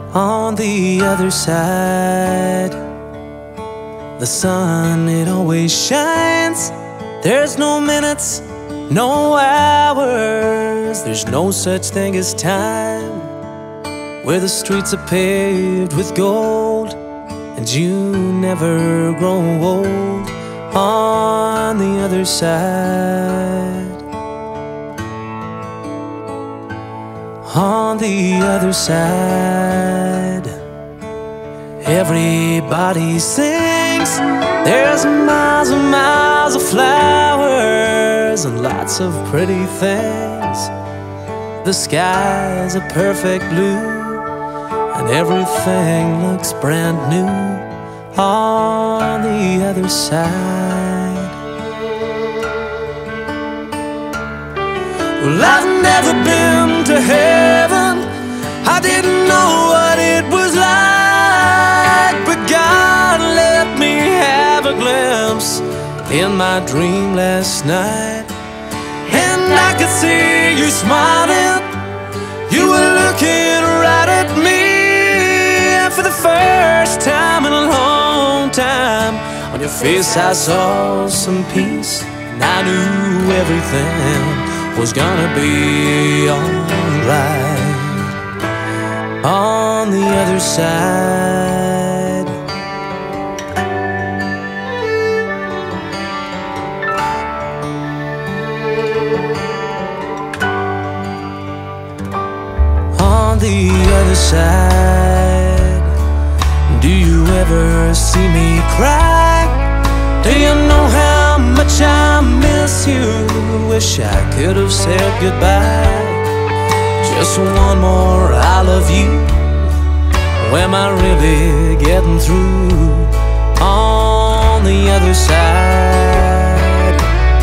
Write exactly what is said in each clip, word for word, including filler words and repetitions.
On the other side, the sun, it always shines. There's no minutes, no hours. There's no such thing as time, where the streets are paved with gold and you never grow old. On the other side, on the other side, everybody sings. There's miles and miles of flowers and lots of pretty things. The sky's a perfect blue and everything looks brand new on the other side. Well, I've never been to heaven, I didn't know what it was like, but God let me have a glimpse in my dream last night. And I could see you smiling, you were looking right at me. And for the first time in a long time, on your face I saw some peace, and I knew everything was gonna be alright. On the other side, on the other side, do you ever see me cry? Do you know how much I miss you? Wish I could have said goodbye. Just one more I love you. Am I really getting through? On the other side,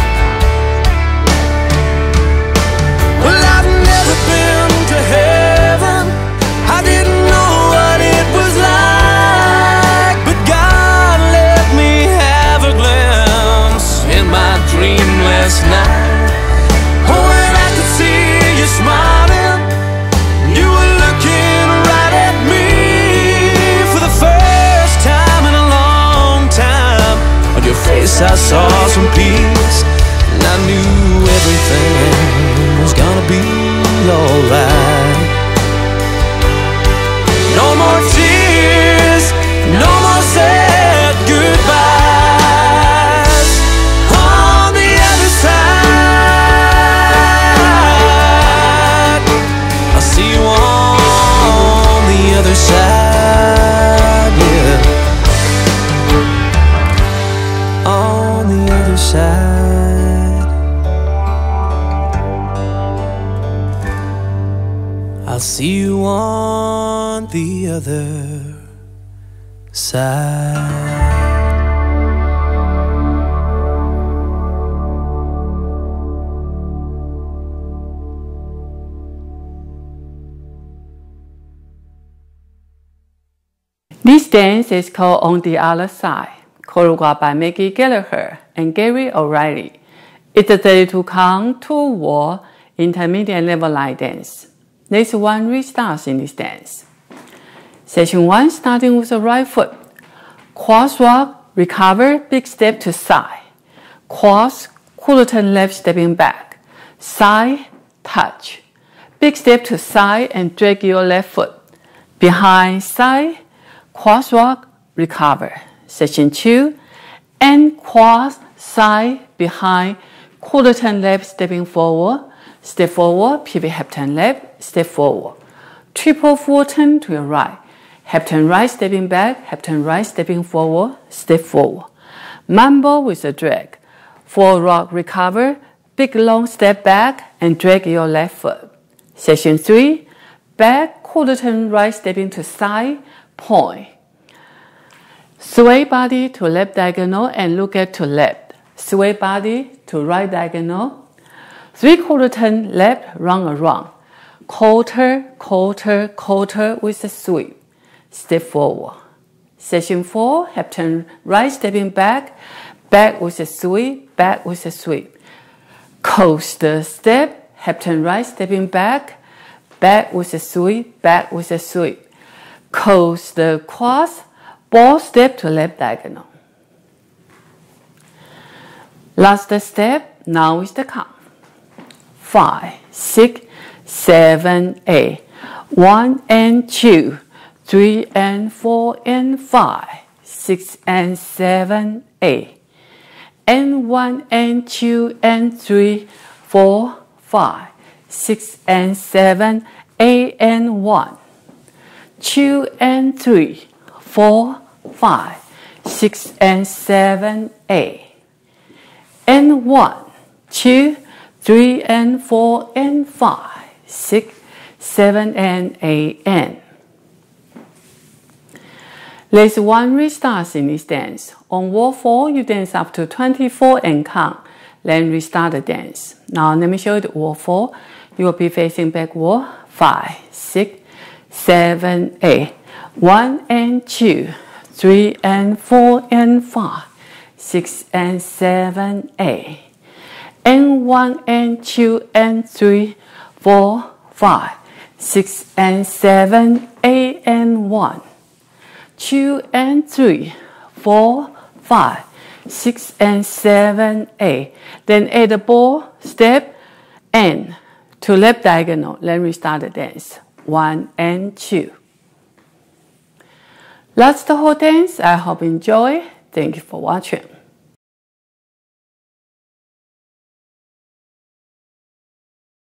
well, I've never been to heaven, I didn't know what it was like, but God let me have a glimpse in my dream last night. Oh, and I could see you smiling, you were looking right at me. For the first time in a long time, on your face I saw some peace, and I knew everything was gonna be alright. No more tears, no more sad goodbyes. On the other side, I'll see you on the other side, yeah. On the other side, I'll see you on the other side. This dance is called On the Other Side, choreographed by Maggie Gallagher and Gary O'Reilly. It's a thirty two count, two wall, intermediate level line dance. There's one restart in this dance. Section one, starting with the right foot. Cross walk, recover, big step to side. Cross, quarter turn left, stepping back. Side, touch. Big step to side and drag your left foot. Behind, side, cross walk, recover. Section two, and cross, side, behind, quarter turn left, stepping forward. Step forward, pivot half turn left, step forward. Triple full turn to your right. Half turn right, stepping back, half turn right, stepping forward, step forward. Mambo with a drag. Forward rock, recover, big long step back and drag your left foot. Section three, back, quarter turn right, stepping to side, point. Sway body to left diagonal and look at to left. Sway body to right diagonal. Three quarter turn left, round around. Quarter, quarter, quarter with a sweep. Step forward. Section four, half turn right, stepping back. Back with a sweep, back with a sweep. Coaster step, half turn right, stepping back. Back with a sweep, back with a sweep. Close the cross, ball step to left diagonal. Last step, now is the count. Five, six, seven, eight. One and two, three and four and five, six and seven, eight. And one and two and three, four, five, six and seven, eight and one. Two and three, four, five, six and seven, eight. And one, two, three and four and five, six, seven and eight and. There's one restart in this dance. On wall four, you dance up to twenty-four and count, then restart the dance. Now let me show you the wall four. You will be facing back wall five, six, seven, eight. One and two, three and four and five, six and seven, eight. And one and two and three, four, five, six and seven, eight and one. Two and three, four, five, six and seven, eight. Then add the ball, step, and to left diagonal. Then restart the dance. One and two. That's the whole dance. I hope you enjoy. Thank you for watching.